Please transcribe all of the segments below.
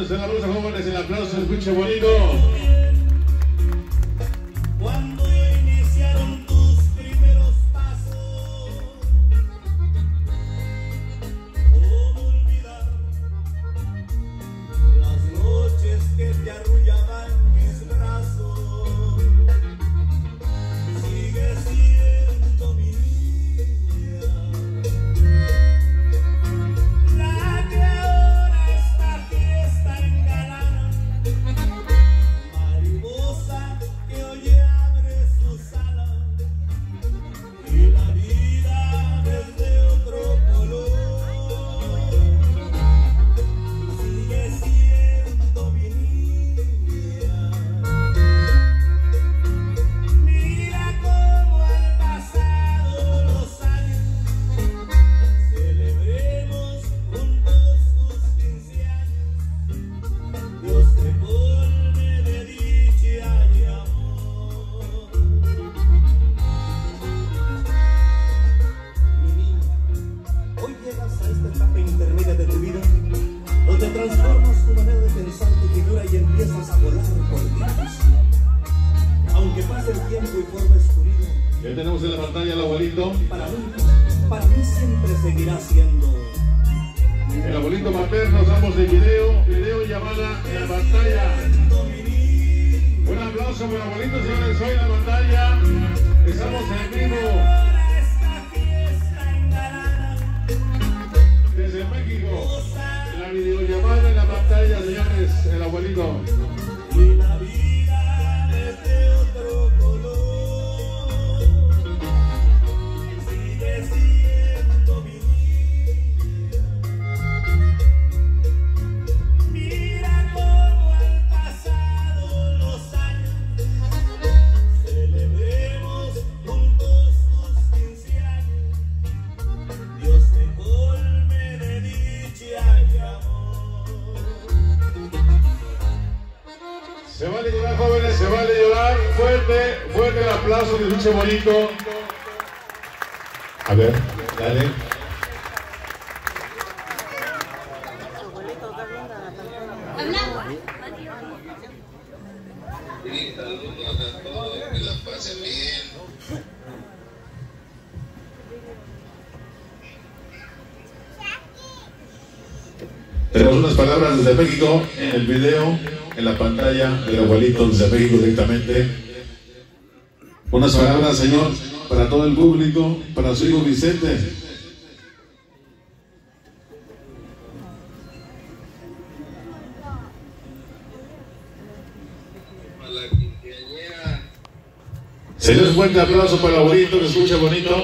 Fuerte el aplauso, jóvenes, el aplauso, se escuche bonito. Cuando iniciaron tus primeros pasos, ¿cómo olvidar las noches que te arrullaban mis brazos? Sigue siendo mi niña, la que ahora esta fiesta engalana, mariposa que hoy abre sus alas y la vida desde otro color. Sigue siendo mi niña. Mira cómo han pasado los años, celebremos juntos tus 15 años. Dios te colme de dicha y amor. Mi niña, hoy llegas a esta etapa intermedia de tu vida, donde transformas tu manera de pensar, tu figura, y empiezas a volar por el difícil. Aunque pase el tiempo y formes tu vida, Ya tenemos en la pantalla al abuelito. para mí siempre seguirá siendo El abuelito materno, estamos de video llamada en la pantalla. mi niña. Un aplauso por el abuelito, señores, hoy en la pantalla. Estamos en vivo Ahora esta fiesta engalana, desde México. La videollamada en la pantalla, señores, el abuelito. y la vida desde otro color. Sigue siendo mi niña. Mira cómo han pasado los años, celebremos juntos tus 15 años. Dios te colme de dicha y amor. Se vale llorar, jóvenes, se vale llorar. Fuerte el aplauso, que escuche bonito. A ver, dale. Y saludos a todos, que la pasen bien. Tenemos unas palabras desde México en el video, en la pantalla del abuelito desde México directamente. Unas palabras, señor, para todo el público, para su hijo Vicente. A la quinceañera. Señores, un fuerte aplauso para el abuelito, que escuche bonito.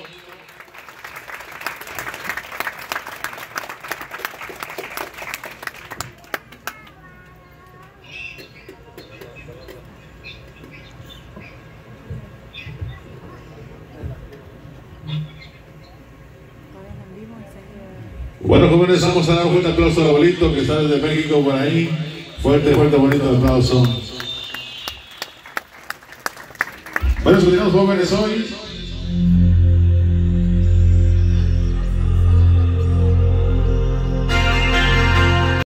Bueno, jóvenes, vamos a dar un fuerte aplauso al abuelito que está desde México por ahí. Fuerte, bonito aplauso. Bueno, escuchamos, jóvenes, hoy